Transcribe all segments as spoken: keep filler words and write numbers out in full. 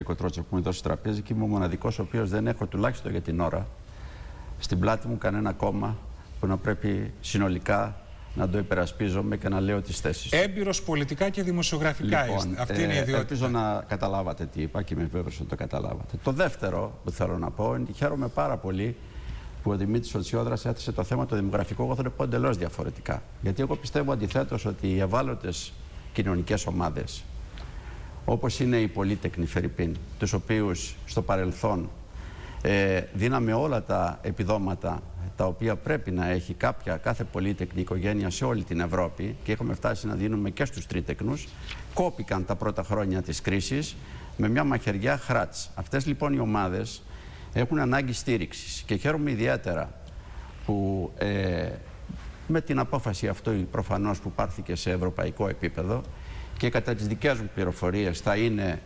Τρότσο που μου δώσει το τραπέζι και είμαι ο μοναδικός ο οποίος δεν έχω τουλάχιστον για την ώρα στην πλάτη μου κανένα κόμμα που να πρέπει συνολικά να το υπερασπίζομαι και να λέω τις θέσεις. Έμπειρος πολιτικά και δημοσιογραφικά λοιπόν, είστε. Αυτή ε, είναι η ιδιότητα. Ελπίζω να καταλάβατε τι είπα και είμαι βέβαιος ότι το καταλάβατε. Το δεύτερο που θέλω να πω είναι ότι χαίρομαι πάρα πολύ που ο Δημήτρης ο Τσιόδρας έθεσε το θέμα το δημογραφικό. Εγώ θα το πω εντελώς διαφορετικά. Γιατί εγώ πιστεύω αντιθέτως ότι οι ευάλωτες κοινωνικές ομάδες, όπως είναι οι πολύτεκνοι φερρυπίν, τους οποίους στο παρελθόν ε, δίναμε όλα τα επιδόματα τα οποία πρέπει να έχει κάποια, κάθε πολύτεκνη οικογένεια σε όλη την Ευρώπη και έχουμε φτάσει να δίνουμε και στους τρίτεκνους, κόπηκαν τα πρώτα χρόνια της κρίσης με μια μαχαιριά χράτς. Αυτές λοιπόν οι ομάδες έχουν ανάγκη στήριξης και χαίρομαι ιδιαίτερα που ε, με την απόφαση αυτό προφανώς που πάρθηκε σε ευρωπαϊκό επίπεδο και κατά τις δικές μου πληροφορίες θα είναι,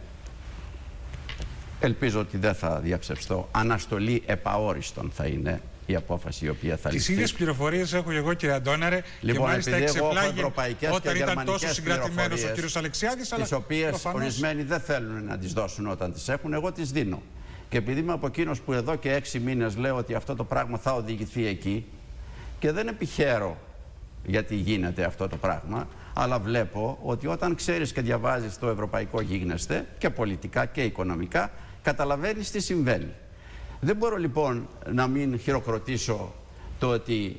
ελπίζω ότι δεν θα διαψευστώ, αναστολή επαόριστον θα είναι η απόφαση η οποία θα ληφθεί. Τις ίδιες πληροφορίες έχω και εγώ, κύριε Αντώναρε, λοιπόν, και μάλιστα εξεπλάγει όταν ήταν τόσο συγκρατημένος ο κύριος Αλεξιάδης, τις οποίες προφανώς ορισμένοι δεν θέλουν να τις δώσουν όταν τις έχουν, εγώ τις δίνω. Και επειδή είμαι από εκείνος που εδώ και έξι μήνες λέω ότι αυτό το πράγμα θα οδηγηθεί εκεί και δεν επιχαίρω γιατί γίνεται αυτό το πράγμα, αλλά βλέπω ότι όταν ξέρεις και διαβάζεις το ευρωπαϊκό γίγνεσθε και πολιτικά και οικονομικά, καταλαβαίνεις τι συμβαίνει. Δεν μπορώ λοιπόν να μην χειροκροτήσω το ότι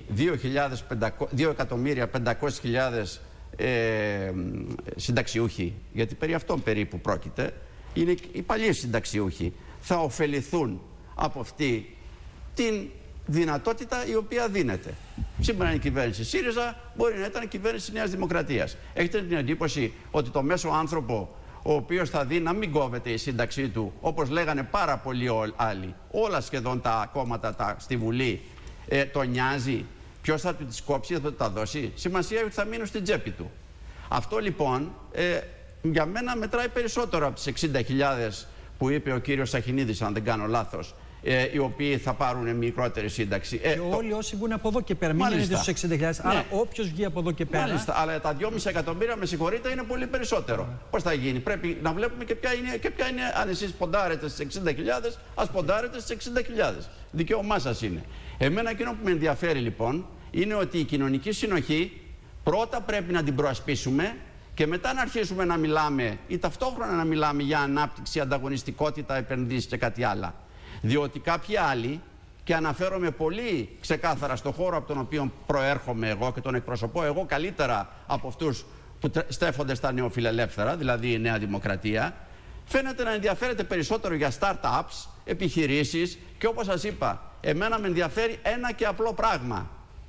δύο εκατομμύρια πεντακόσιες χιλιάδες ε, συνταξιούχοι, γιατί περί αυτών περίπου πρόκειται, είναι οι παλιοί συνταξιούχοι, θα ωφεληθούν από αυτή την δυνατότητα η οποία δίνεται. Σήμερα είναι η κυβέρνηση ΣΥΡΙΖΑ, μπορεί να ήταν η κυβέρνηση Νέας Δημοκρατίας. Έχετε την εντύπωση ότι το μέσο άνθρωπο ο οποίος θα δει να μην κόβεται η σύνταξή του, όπως λέγανε πάρα πολλοί άλλοι, όλα σχεδόν τα κόμματα τα, στη Βουλή, ε, το νοιάζει ποιος θα του τις κόψει, θα του τα δώσει. Σημασία έχει ότι θα μείνουν στην τσέπη του. Αυτό λοιπόν ε, για μένα μετράει περισσότερο από τις εξήντα χιλιάδες που είπε ο κύριος Σαχινίδης, αν δεν κάνω λάθος, ε, οι οποίοι θα πάρουν μικρότερη σύνταξη. Και ε, όλοι το... όσοι βγουν από εδώ και πέρα, μην είναι στους εξήντα χιλιάδες. Ναι. Άρα όποιος βγει από εδώ και πέρα. Μάλιστα, αλλά τα δυόμισι εκατομμύρια, με συγχωρείτε, είναι πολύ περισσότερο. Mm. Πώς θα γίνει, πρέπει να βλέπουμε και ποια είναι, και ποια είναι αν εσείς ποντάρετε στις εξήντα χιλιάδες, ας ποντάρετε στις εξήντα χιλιάδες. Δικαίωμά σας είναι. Εμένα εκείνο που με ενδιαφέρει λοιπόν είναι ότι η κοινωνική συνοχή πρώτα πρέπει να την προασπίσουμε και μετά να αρχίσουμε να μιλάμε ή ταυτόχρονα να μιλάμε για ανάπτυξη, ανταγωνιστικότητα, επενδύσεις και κάτι άλλο. Διότι κάποιοι άλλοι, και αναφέρομαι πολύ ξεκάθαρα στο χώρο από τον οποίο προέρχομαι εγώ και τον εκπροσωπώ εγώ καλύτερα από αυτούς που στέφονται στα νεοφιλελεύθερα, δηλαδή η Νέα Δημοκρατία, φαίνεται να ενδιαφέρεται περισσότερο για startups, επιχειρήσεις και όπως σας είπα, εμένα με ενδιαφέρει ένα και απλό πράγμα.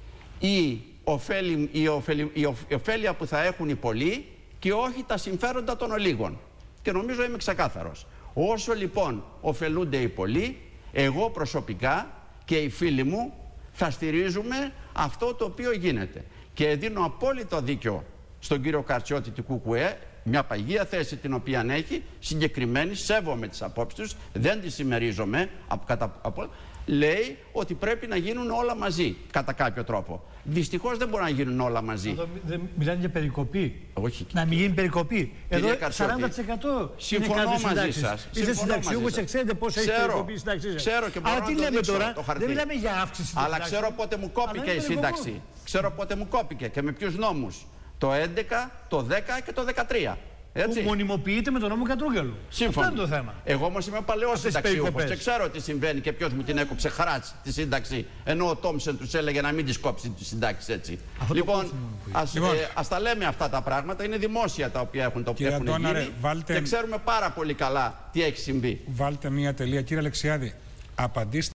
Η, ωφέλη, η, ωφέλη, η ωφέλεια που θα έχουν οι πολλοί και όχι τα συμφέροντα των ολίγων. Και νομίζω είμαι ξεκάθαρος. Όσο λοιπόν ωφελούνται οι πολλοί, εγώ προσωπικά και οι φίλοι μου θα στηρίζουμε αυτό το οποίο γίνεται. Και δίνω απόλυτο δίκιο στον κύριο Καρτσιώτη του ΚΚΕ, μια παγία θέση την οποία έχει, συγκεκριμένη, σέβομαι τις απόψεις τους, δεν τις συμμερίζομαι, από, κατά, από, λέει ότι πρέπει να γίνουν όλα μαζί, κατά κάποιο τρόπο. Δυστυχώς δεν μπορούν να γίνουν όλα μαζί. Εδώ δεν μιλάνε για περικοπή. Όχι. Να μην γίνει περικοπή. Εδώ σαράντα τοις εκατό συμφωνώ μαζί σας. Είστε συνταξιούχος και ξέρετε πώς έχει περικοπεί η σύνταξή σας. Ξέρω και μπορώ Αλλά να τι το λέμε δείξω, τώρα, το χαρτί. δεν μιλάμε για αύξηση. Αλλά ξέρω πότε μου κόπηκε η σύνταξη. Ξέρω πότε μου κόπηκε και με ποιους νόμους. Το έντεκα, το δέκα και το δεκατρία. Έτσι. Που μονιμοποιείται με τον νόμο Κατρούγκαλου. Σύμφωνα. Αυτό είναι το θέμα. Εγώ όμως είμαι παλαιός συνταξιούχος και ξέρω τι συμβαίνει και ποιος μου την έκοψε χαράτς τη σύνταξη. Ενώ ο Τόμσεν τους έλεγε να μην τις κόψει τη σύνταξη έτσι. Αυτό λοιπόν, ας, λοιπόν. Ε, ας τα λέμε αυτά τα πράγματα. Είναι δημόσια τα οποία έχουν, το, έχουν Αντώναρε, γίνει βάλτε... και ξέρουμε πάρα πολύ καλά τι έχει συμβεί. Βάλτε μία τελεία. Κύριε Αλεξιάδη, απαντήστε.